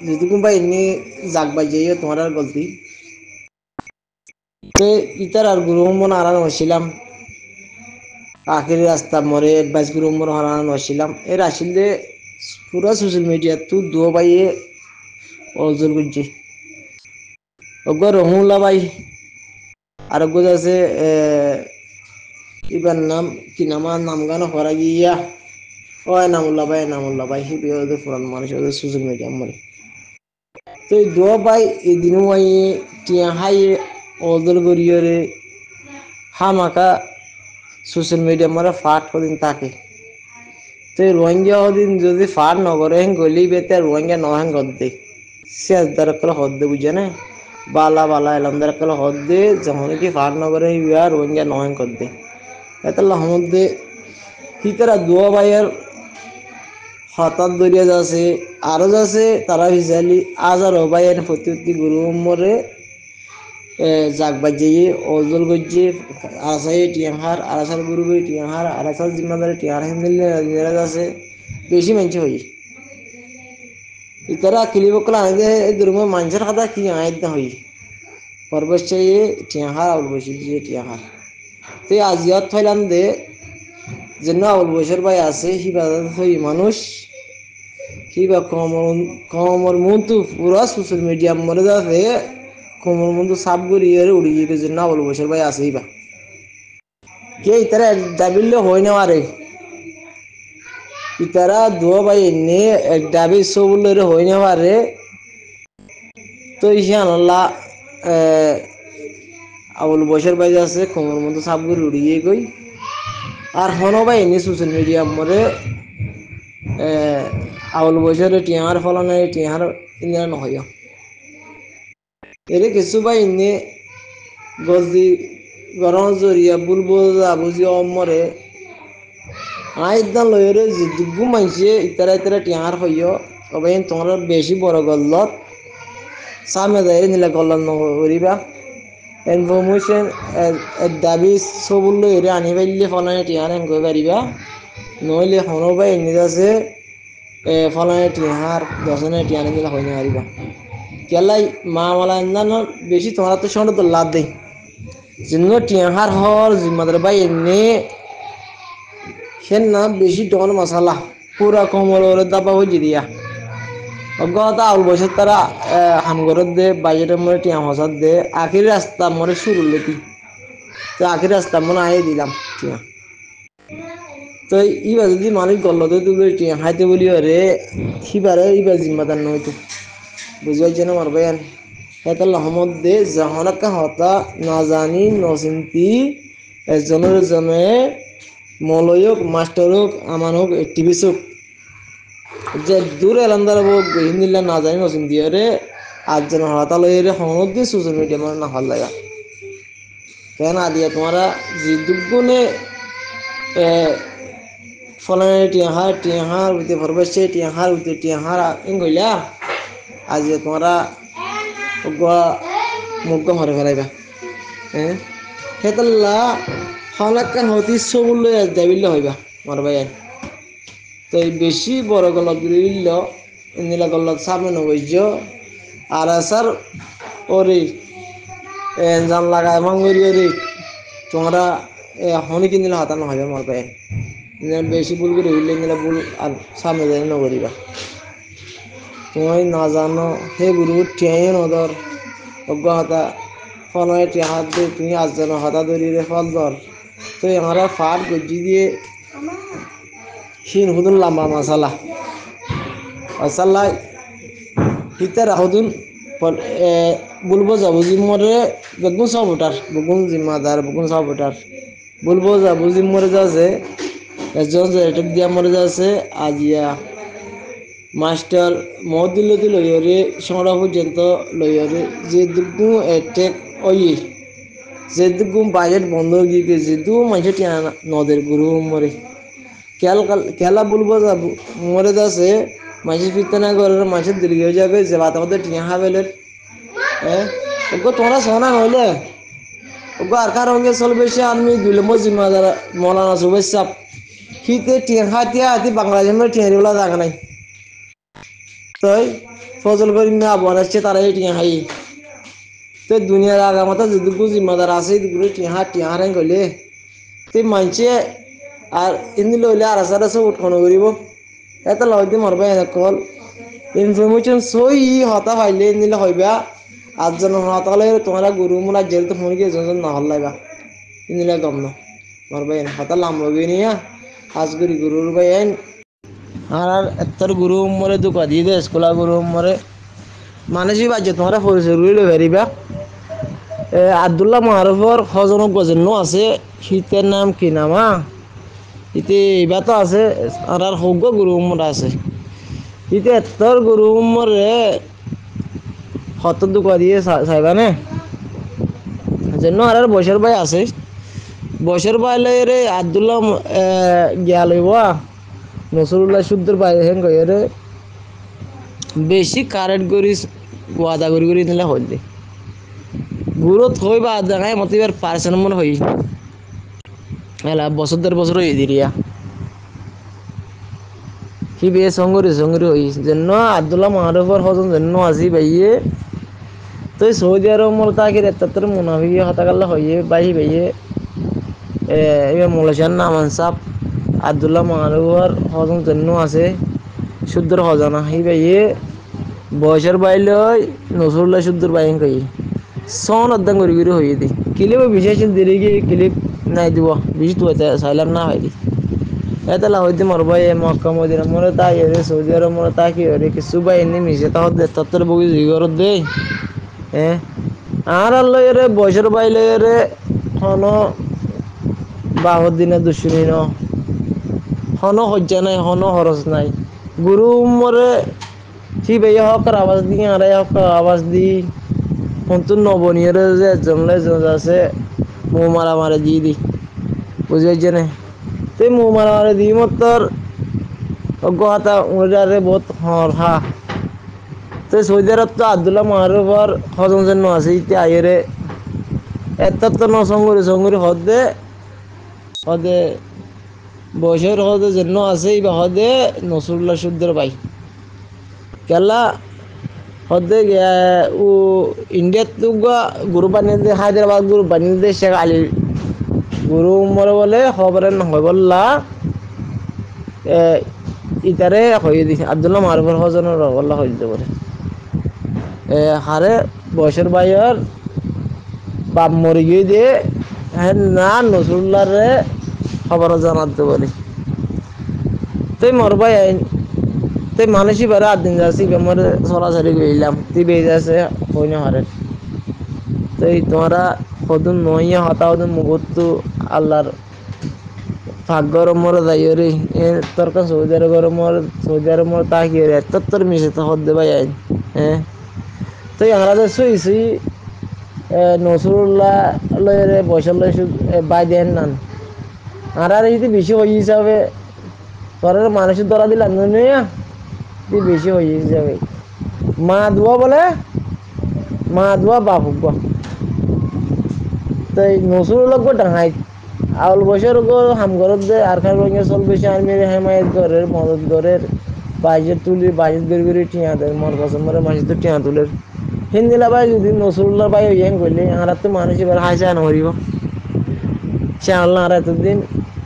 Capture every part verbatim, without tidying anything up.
যদি কোনোবাই এনে জাগ বাই যাইও তোমার আর গলতি তো ইতার আর গুরু মন আরাম হয়েছিলাম আখেরি রাস্তা মরে এডভাইস গুরু মন হারান হয়েছিলাম এর আসলে পুরা সোশ্যাল মিডিয়া তু দো বাইয়ে অজল করছে ওগো রহুল্লা ভাই আর ওগো আছে ইবার নাম কি নাম নাম গানো করা গিয়া ও এনামুল্লা ভাই এনামুল্লা ভাই হি বিয়ে পুরান মানুষ ওদের সোশ্যাল মিডিয়া মরে তো দো ভাই এই দিনও আই টিয়া হাই অজল করিয়রে হামাকা সোশ্যাল মিডিয়া মরে ফাট কদিন তাকে তো রোহিঙ্গা দিন যদি ফাট নগরে হেন গলি বেতে রোহিঙ্গা নহেন গদ্দে শেষ দ্বারা হদ্দে বুঝে না বালা বালা এলাম দ্বারা কল হদ্দে যখন কি ফাট নগরে ইয়া রোহিঙ্গা নহেন গদ্দে এতলা হমদ্দে হিতারা দোয়া ভাইয়ের হঠাৎ দরিয়া যাচ্ছে আরো যাচ্ছে তারা ভিজালি আজ আর ভাইয়ের প্রতি গুরু মরে জাগ বাজিয়ে অজল গজ্জে আসাই টিয়াহার আরাসার গুরু গই টিয়াহার আরাসার জিম্মাদারি টিয়াহার হেমিল আছে বেশি মানছে হই ইতারা কিলিবকলা আইদে দুর্ম মানুষের কথা কি আইদ না হই পরবশ্চে টিয়াহার আউল বসি দিয়ে টিয়াহার তে আজিয়াত থাইলাম দে যেন আউল বসের ভাই আছে হিবাদত হই মানুষ হিবা কমর কমর মন্তু পুরা সোশ্যাল মিডিয়া মরে যাবে কমর মন্তু সাপ গড়িয়ে উড়ি গিয়ে যেন আউল বসের ভাই আছে হিবা কে ইতারা দাবিল্লে হই না আরে ইতারা দো ভাই এনে এক দাবি সবুলের হই না আরে তো ইহান আল্লাহ আউল বসের ভাই আছে কমর মন্তু সাপ গড়ি উড়ি গিয়ে গই আর হনো ভাই এনে সোশ্যাল মিডিয়া মরে আউল বসের টিয়ার ফলানে টিয়ার ইন্দিরা নহয় এরে কিছু ভাই এনে গজি গরম জরিয়া বুলবুল বুঝি অমরে আইদান লয়রে জিদুগু মাইছে ইতারা ইতারা টিয়ার হইয় তবে তোমার বেশি বড় গল্লত সামনে দেয় নিলা গল্লত নকরিবা ইনফরমেশন দাবি সবুল লয়রে আনি পাইলে ফলানে টিয়ার হেন কই পারিবা নইলে হনো ভাই এনে আছে ফলানে টিহার দশনে টিয়ার নিলা হই না পারিবা কেলাই মা মালা ইন্দানোর বেশি তোমার তো সঙ্গে তো লাভ দেই জিন্ন টিয়াহার হর জিম্মাদার ভাই এনে সেন না বেশি ডন মশালা পুরা কমল দাবা হয়ে দিয়া অজ্ঞতা আউল বছর তারা হামগরত দে বাজেটের মধ্যে টিয়া হসার দে আখির রাস্তা মরে শুরু লেতি তো আখির রাস্তা মনে আই দিলাম টিয়া তো ইবা যদি মানুষ গল্লতে তুলে টিয়া হাইতে বলি রে সিবারে ইবা জিম্মাদার নয় তো বুঝাইছে না আমার ভাইয়ান এতলা মধ্যে জাহানাকা হতা না জানি নচিন্তি এজনের জনে মলয় হোক মাস্টার হোক আমান হোক এক্টিভিস্ট হোক যে দূর এলান্দার হোক হিন্দিলা না জানি নচিন্তি রে আজ যেন হতা লই রে হনক দিয়ে সোশ্যাল মিডিয়া মানে না ভাল লাগা কেন আদিয়া তোমারা যে দুগুণে ফলানে টিয়াহার টিয়াহার উঠতে ভরবেছে টিয়াহার উঠতে টিয়াহার ইংগইলা আজ তোমরা মুখ হরে ফেলাইবা হ্যাঁ সেতলা হলাক্কান হতি সবুল দাবিল্য হইবা আমার ভাই তো বেশি বড় গলত গিল ইন্দিলা গলত সামনে নবৈজ আর স্যার ওরে জান লাগায় ভাঙ্গরি ওরে তোমরা হনি কিনলে হাতানো হইবা আমার ভাই বেশি ভুল করে হইলে ইন্দিলা ভুল আর সামনে যাই নগরিবা তুমি না জানো হে গুরু টিয়াই নদর অজ্ঞ হতা ফলনে টিয়া হাত দিয়ে তুমি আজ জানো হতা দরিয়ে ফল ধর তো আমরা ফাট গজ্জি দিয়ে শিন হুদুন লাম্বা মশালা মশালা হিতে রাহুদুন বলবো যাবো জিম্মরে বেগুন সব ওটার বেগুন জিম্মাদার বেগুন সব ওটার বলবো যাবো জিম্মরে যাচ্ছে একজন এটা দিয়া মরে যাচ্ছে আজিয়া মাস্টার মহদিল্লতি লইরে সংগ্রহ পর্যন্ত লইরে যে দুগু এটেক ওই যে দুগু বাজেট বন্ধ গিয়ে যে দু মাঝে টিয়া নদের গুরু মরে খেল খেলা বলবো যাব মরে যাচ্ছে মাঝে ফিরতে না করে মাঝে দিল্লি হয়ে যাবে যে বাতা মধ্যে টিয়া হাবেলের হ্যাঁ ওগো তোমরা সোনা নইলে ওগো আর কার রঙে চলবে সে আমি দুলে মজিমাদার মৌলানা সুবেশ সাপ হিতে টিয়া হাতিয়া হাতি বাংলাদেশের টিয়ারিওলা জায়গা নাই তাই ফজল করিম না বনাচ্ছে তারা এই টিয়া হাই তো দুনিয়ার আগামাতা যদি জিম্মাদার আছে গুলো টিহা টিহা হারাই গলে তে মানছে আর ইন্দি লইলে আর আসার আছে উৎপন্ন করিব এত লইতে মরবে এনে কল ইনফরমেশন সই হতা পাইলে নিলে হইবা আটজন হতালে তোমরা গুরু মুলা জেল তো ফোন গিয়ে জন না হল্লাইবা ইন্দিলা গম না মরবে এনে হতা লাম্ববে নিয়া আজ গুরি গুরুর ভাই আইন আর আর এত্তর গুরু মরে দুকা দিয়ে দে স্কুলা গুরু মরে মানুষই বাজে তোমরা পরিচয় লইলে বেরিবা আব্দুল্লাহ মারুফর হজনক গজন্য আছে শীতের নাম কি নামা ইতি এবার তো আছে আর আর হোক গুরু উম্মর আছে ইতি এত্তর গুরু উম্মরে হত দুকা দিয়ে চাইবানে জন্য আর আর বছর ভাই আছে বছর বাইলে রে আব্দুল্লাহ গিয়া লইবা নসরুল্লাহ শুদ্ধর বাইরে হেন রে বেশি কারেন্ট করি ওয়াদা করি করি নিলে হইল দে গুরুত হই বা দেখায় মতো এবার পার্সেন্ট মনে হই এলা বছর দেড় বছর হয়ে দিরিয়া কি বিয়ে সঙ্গরি সঙ্গরি হই যেন আব্দুল্লাহ মারুফর হজন যেন আসি ভাইয়ে তো সৌদি আরব মল তাকে এত্তাত্তর মুনাফি হতাকাল্লা হইয়ে বাই ভাইয়ে এবার মলেশিয়ার নাম আনসাব আব্দুল্লাহ মারুফর হজন যেন আছে শুদ্ধর হজানা হি ভাইয়ে বয়সের বাইলে নসরুল্লাহ শুদ্ধর বাইন কই সন অদ্দান করি করি হইয়ে দি ক্লিপ বিশেষ দিলে গিয়ে ক্লিপ নাই দিব বিশ তো সাইলাম না হয় দি এতলা হইতে মরবাই মক্কা মদিনা মরে তাই রে সৌদি আরব মরে তা কি রে কিছু বাই এনে মিশে তা হতে তত্তর বগি জিগর দে হ্যাঁ আর আল্লাহ রে বয়সের বাইলে রে হন বাহর দিনে দুশুনি ন হন হজ্জা নাই হন হরস নাই গুরু মরে সি ভাইয়া হকার আওয়াজ দিয়ে আরে হকার আওয়াজ দি ফোনটো নবনীয় যে জমলে জজ আছে মো মারা মারে দিয়ে দি বুঝে জেনে তে মো মারা মারে দি মতর অজ্ঞতা ওরে বহুত হর হা তো সৌদি আরব তো আব্দুল্লাহ মারুফর হজন জন্য আছে ইতে আইরে এত তো ন সঙ্গরি সঙ্গরি হদে হদে বয়সের হদে জন্য আছে বা হদে নসরুল্লাহ শুদ্ধের ভাই কেলা হদে ও ইন্ডিয়াত তো গুরু বানিয়ে দে হায়দ্রাবাদ গুরু বানিয়ে দে শেখ আলী গুরু মরে বলে খবরের নহয় বললা ইতারে হয়ে দিছে আব্দুল্লাহ মারুফর হজনের বললা হয়ে দিতে পারে হারে বয়সের ভাইয়ের বাপ মরে গিয়ে দিয়ে হ্যাঁ না নসরুল্লাহ রে খবর জানাতে বলি তুই মরবাই আইন তুই মানুষই বেড়ে আট দিন যাচ্ছি বেমার সরাসরি গেলাম তুই বেয়ে যাচ্ছে হই না হারে তুই তোমরা কদুন নইয়া হতা হদুন মুহূর্ত আল্লাহর ভাগ্যর মরে যাই রে এ তোর সৌদি আরবের মর সৌদি আরব মর তা কি রে এত তোর মিশে তো হদ দেবাই আইন হ্যাঁ তুই আমরা তো শুই শুই নসরুল্লাহ লয়ে বৈশাল বাই দেন নান আর আর যদি বেশি হয়ে যাবে তোর মানুষের ধরা দিলাম না তুই বেশি হয়ে যাবে মা দোয়া বলে মা দোয়া বাপ গো তাই নসরুল্লাহ গো ডাঙাই আউল বছর গো হামগরত দে আর খাই রঙে চল বেশি আর মেরে হেমায়ত ঘরের মদত ঘরের বাইজের তুলি বাইজের গড়ি গড়ি টিয়া দেয় মর পছন্দের মাসে তো টিয়া তুলের হিন্দিলা ভাই যদি নসরুল্লাহ ভাই ইয়ান করলে আর তো মানুষ এবার হাসা নরিব সে আল্লাহ আর এতদিন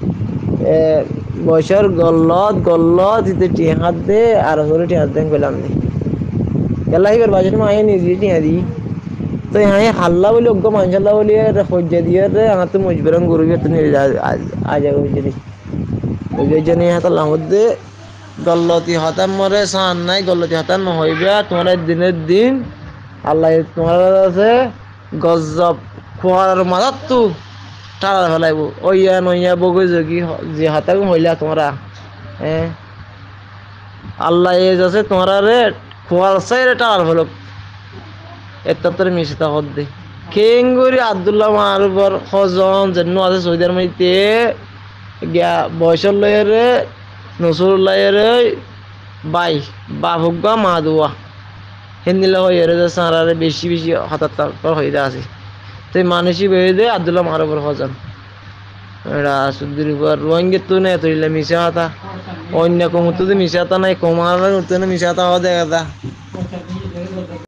বছর গল্লত গল্লত ইতে টিয়া হাত দে আর হলে টিয়া হাত দেন করলাম নি গেলা এবার বাজেট মা আয় নিজে টিয়া দি তো হ্যাঁ হাল্লা বলি অজ্ঞ মানসাল্লাহ বলি সজ্জা দিয়ে রে আমার তো মজবেরং গরু তো নিয়ে আজ হয়েছে দি ওই জন্য হাতে লামত দে গল্লতি হতাম মরে সান নাই গল্লতি হতাম নহইবা তোমার দিনের দিন আল্লাহ তোমার আছে গজব খোয়ার মাথার তো টাড়া ফেলাইব ওইয়া নইয়া বগৈ যোগী যে হাতাক হইলা তোমরা হ্যাঁ আল্লাহ এজ আছে তোমরা রে খোয়ার চাই রে টাড়া ফেলক এত্তাত্তর মিশিতা হদ দে কেঙ্গুরি আব্দুল্লাহ মারুফর হজন যেন আছে সৌদি আরবিতে গিয়া বয়সর লয়ে নসরুল্লাহ রে বাই বাহুগা মা দোয়া হিন্দিলা হয়ে রে সারারে বেশি বেশি হাতাত্তর হয়ে আছে তো মানুষই বেয়ে দে আব্দুল্লাহ মারুফর হজন এটা সুদ্দির উপর রোহিঙ্গের তো নেই তো মিশে হাতা অন্য কমুতে মিশাতা নাই কমার উঠতে মিশাতা হওয়া দেখা